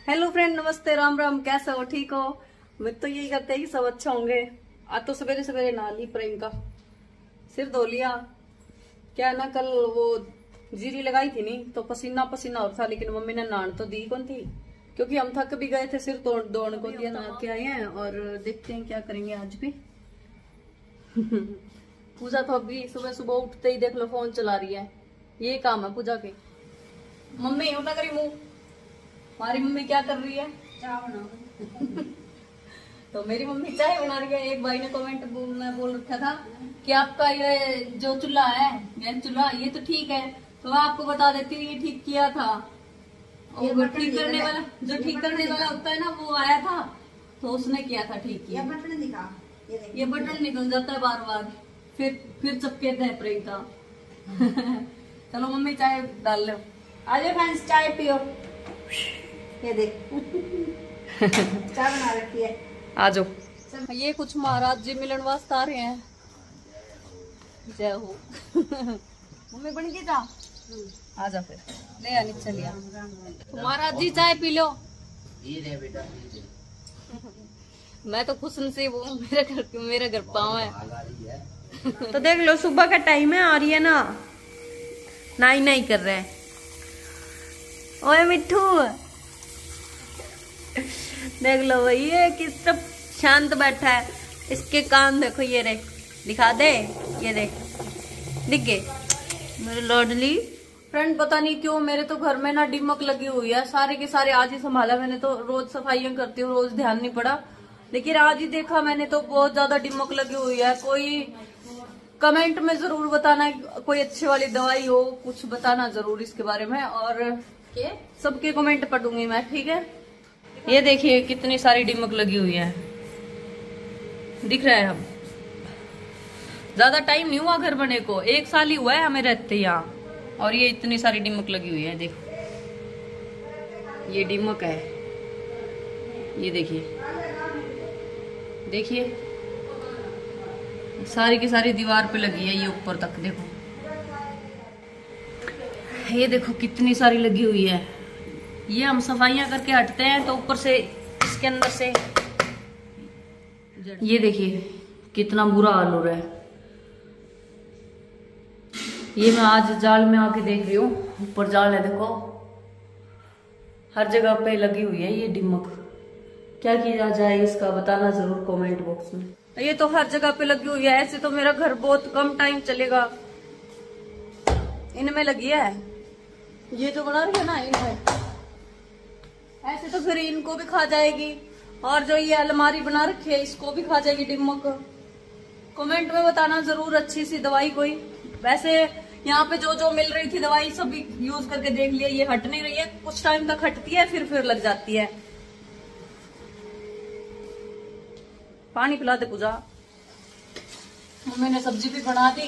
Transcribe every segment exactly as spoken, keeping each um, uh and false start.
Hello friend, नमस्ते, राम राम। कैसे हो? ठीक हो? मैं तो यही करते हैं कि सब अच्छा होंगे। आज तो सवेरे सवेरे नहा ली प्रियंका, सिर धो लिया। क्या है ना, कल वो जीरी लगाई थी नहीं तो पसीना पसीना हो था, लेकिन मम्मी ने नहान तो दी कौन थी क्योंकि हम थक भी गए थे। सिर तोड़ दौड़ को दिया, नहा के आए हैं और देखते हैं क्या करेंगे आज भी। पूजा तो अभी सुबह सुबह उठते ही देख लो फोन चला रही है। ये काम है पूजा के। मम्मी उठा करी मुंह। हमारी मम्मी क्या कर रही है? चाय बना। तो मेरी मम्मी चाय बना रही है। एक भाई ने कमेंट में बोल रखा था कि आपका ये जो चूल्हा है, ये चूल्हा ये तो ठीक है, तो मैं आपको बता देती हूँ ये ठीक किया था। और ठीक करने वाला, जो ठीक करने वाला होता है ना, वो आया था तो उसने किया था ठीक किया। बटन दिखा, ये, ये बटन निकल जाता है बार बार, फिर फिर चपके थे प्रियंका। चलो मम्मी चाय डाल लो। आजो फ्रेंड्स चाय पियो। ये देख चाय बना रखी है। आ जाओ। ये कुछ महाराज जी मिलन वास्ते आ रहे हैं। जय हो। मम्मी बन गई था, आ जा फिर ले आनी। चलिए महाराज जी चाय पी लो। मैं तो खुश नसीब हूँ, मेरे घर मेरे घर पाँव है। तो देख लो सुबह का टाइम है और ये ना नाई नाई कर रहे हैं। ओए मिट्ठू देख लो भाई, ये किस तरह शांत बैठा है। इसके कान देखो, ये रे दिखा दे, ये देख दिख गए मेरे लॉडली फ्रेंड। पता नहीं क्यों मेरे तो घर में ना डिमक लगी हुई है। सारे के सारे आज ही संभाला मैंने, तो रोज सफाइयां करती हूँ, रोज ध्यान नहीं पड़ा, लेकिन आज ही देखा मैंने तो बहुत ज्यादा डिमक लगी हुई है। कोई कमेंट में जरूर बताना, कोई अच्छी वाली दवाई हो कुछ बताना जरूर इसके बारे में, और सबके कमेंट पढ़ूंगी मैं, ठीक है। ये देखिए कितनी सारी डिमक लगी हुई है, दिख रहा है। अब ज्यादा टाइम नहीं हुआ घर बने को, एक साल ही हुआ है हमें रहते यहाँ, और ये इतनी सारी डिमक लगी हुई है। देखो ये डिमक है, ये देखिए देखिए सारी की सारी दीवार पे लगी है, ये ऊपर तक देखो। ये देखो कितनी सारी लगी हुई है। ये हम सफाइयां करके हटते हैं तो ऊपर से इसके अंदर से ये देखिए कितना बुरा हाल हो रहा है। ये मैं आज जाल में आके देख रही हूँ, ऊपर जाल है देखो, हर जगह पे लगी हुई है ये डिमक। क्या किया जाए इसका बताना जरूर कमेंट बॉक्स में। ये तो हर जगह पे लगी हुई है। ऐसे तो मेरा घर बहुत कम टाइम चलेगा, इनमें लगी है। ये जो बना रही है ना इनमें, ऐसे तो फिर इनको भी खा जाएगी, और जो ये अलमारी बना रखी है इसको भी खा जाएगी डिमक। कमेंट में बताना जरूर अच्छी सी दवाई कोई। वैसे यहाँ पे जो जो मिल रही थी दवाई सभी यूज करके देख लिया, ये हट नहीं रही है। कुछ टाइम तक हटती है, फिर फिर लग जाती है। पानी पिला दे पूजा। मम्मी ने सब्जी भी बना दी।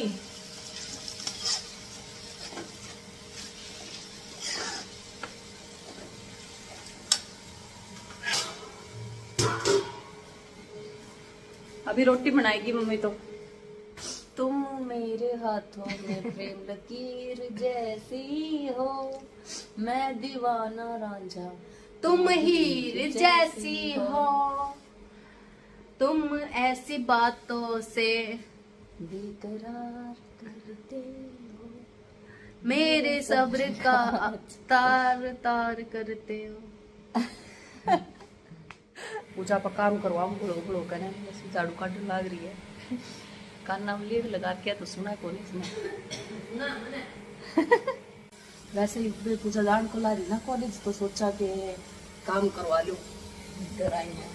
अभी रोटी बनाएगी मम्मी तो। तुम मेरे हाथों में प्रेम लकीर जैसी हो, मैं दीवाना रांझा तुम हीर जैसी हो, तुम ऐसी बातों से बेकरार करते हो, मेरे सब्र का तार तार करते हो। पूजा पर काम करवाओ, गुड़ो गुड़ो करे, झाड़ू काटू लाग रही है। कान्ना लिए लगा के तो सुना को नहीं सुना। वैसे ही पूजा जान को ला रही ना कॉलेज, तो सोचा कि काम करवा लो, इधर आई है।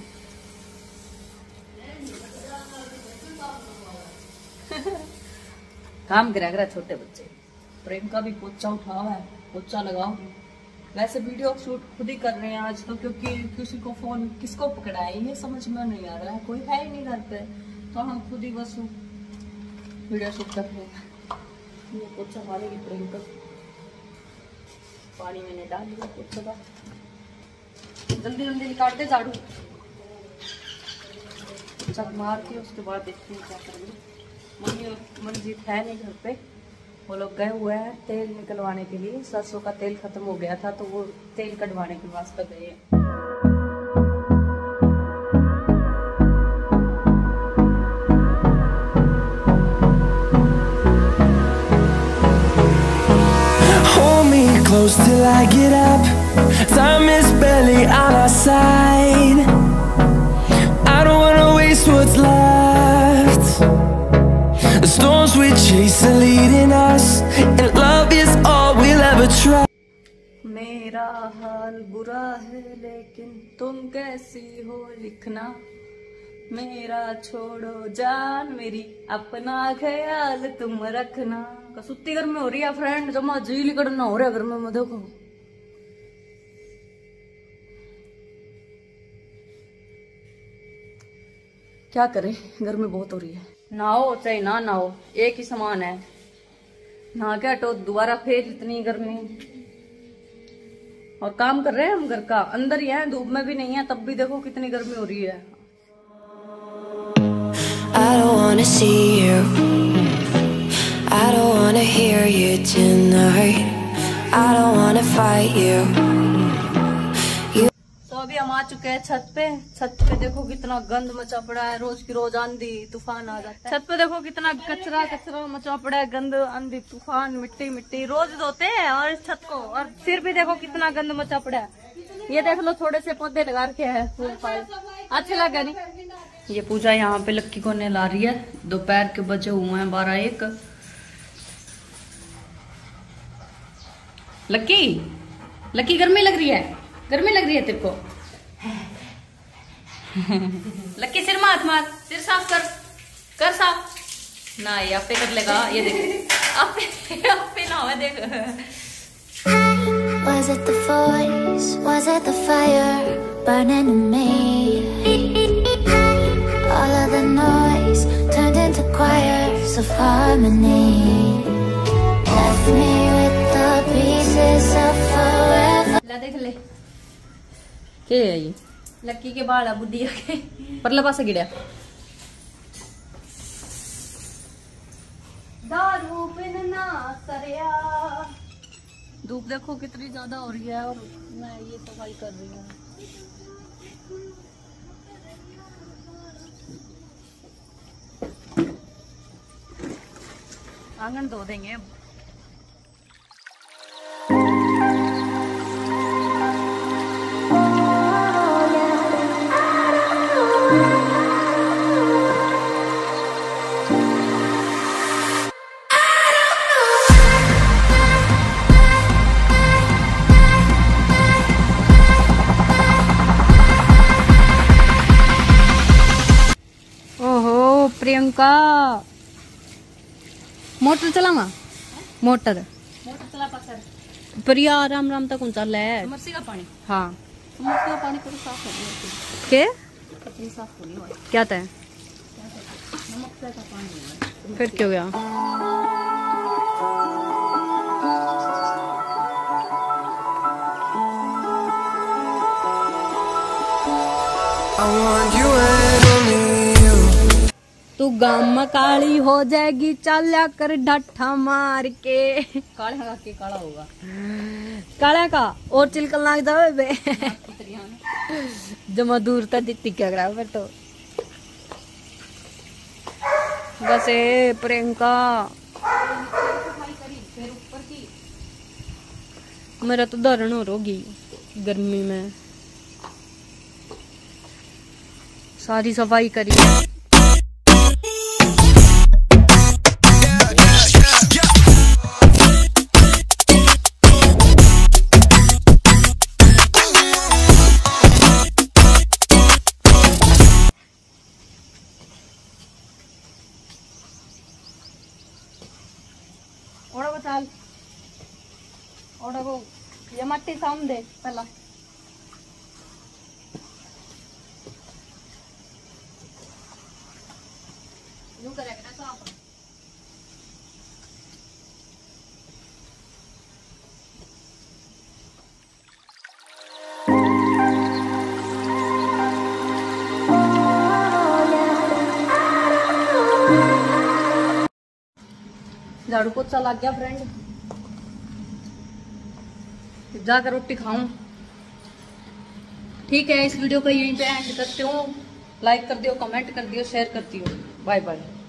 काम करा करा छोटे बच्चे। प्रेम का भी पोचा उठाओ है, पोचा लगाओ। वैसे वीडियो शूट खुद ही कर रहे हैं आज तो, क्योंकि किसी को फोन किसको पकड़ाए ये समझ में नहीं आ रहा है, कोई है ही नहीं घर पे, तो हम खुद ही बस वीडियो शूट कर रहे हैं। ये पोछा मारेगी प्रियंका, पानी मैंने डाल दिया पोछा का। जल्दी जल्दी निकालते झाड़ू, पोछा मार के उसके बाद देखते हैं क्या करेंगे। मम्मी और मनजीत है नहीं घर पे, वो लोग गए हुए हैं तेल निकलवाने के लिए। सरसों का तेल खत्म हो गया था तो वो तेल कटवाने के वास्ते गए हैं। Hold me close till I get up. Time is barely on our side. I don't wanna waste what's left. The storms we chase are leading us, and love is all we'll ever try. मेरा हाल बुरा है लेकिन तुम कैसी हो लिखना, मेरा छोड़ो जान मेरी अपना ख्याल तुम रखना। कसुत्ती गर्मी हो रही है फ्रेंड, जमा जीली करना हो रहा है गर्मी में। देखो क्या करे, गर्मी बहुत हो रही है। नहाओ चाहे ना नहाओ एक ही समान है, नहा के हटो दोबारा फिर इतनी गर्मी। और काम कर रहे हैं हम घर का, अंदर ही है, धूप में भी नहीं है, तब भी देखो कितनी गर्मी हो रही है। I don't wanna see you, I don't wanna hear you tonight, I don't wanna fight you, you... तो अभी हम आ चुके हैं छत पे। छत पे देखो कितना गंद मचा पड़ा है, रोज की रोज आंधी तूफान आ जाता है। छत पे देखो कितना कचरा कचरा मचा पड़ा है, गंद आंधी तूफान मिट्टी मिट्टी रोज धोते हैं और इस छत को, और फिर भी देखो कितना गंद मचा पड़ा है। ये देख लो थोड़े से पौधे लगा रखे हैं, फूल फाल अच्छे लगे नहीं। ये पूजा यहाँ पे लक्की को नहला रही है। दोपहर के बजे हुए हैं बारह एक। लक्की लक्की गर्मी लग रही है, गर्मी लग रही है तेरे को। लक्की सिर में हाथ मार, सिर साफ कर, कर साफ ना। ये आपे कर लेगा, ये देख आपे आपे ना हो देख। Was it the voice, was it the fire burning in me? All of the noise turned into choirs of harmony, left me with the pieces of forever. ला देख ले के है ये लक्की के बाल बुद्धि के परला पासे गिरा। दारू पिनना सरिया। धूप देखो कितनी ज्यादा हो रही है और मैं ये सफाई कर रही हूँ। आंगन धो देंगे अब। ओहो प्रियंका, मोटर चलावा मोटर मोटर चला पाकर प्रिया राम राम तक चल है। समरसी का पानी, हाँ समरसी का पानी पूरा साफ हो के कितनी साफ होनी है क्या था, नमक का पानी फिर क्यों गया। I want you and only you. तू गाम काली हो जाएगी, चाल्या कर ढट्ठा मार के। काले का के काला होगा, काला का और चिलकल लाग जावे बे। जमा दूर तक दिखती क्या करा फिर तो बस ए प्रियंका। मेरा तो धरण हो रोगी गर्मी में, सारी सफाई करी। ओड़ा बचाल ओड़ा को ये मट्टी साम दे पहला। यूं करेगा ना साफ। झाड़ू पोछा लग गया फ्रेंड, जाकर रोटी खाऊं। ठीक है, इस वीडियो को यहीं पे एंड करती हूँ। लाइक कर दियो, कमेंट कर दियो, शेयर करती हूँ। Bye bye.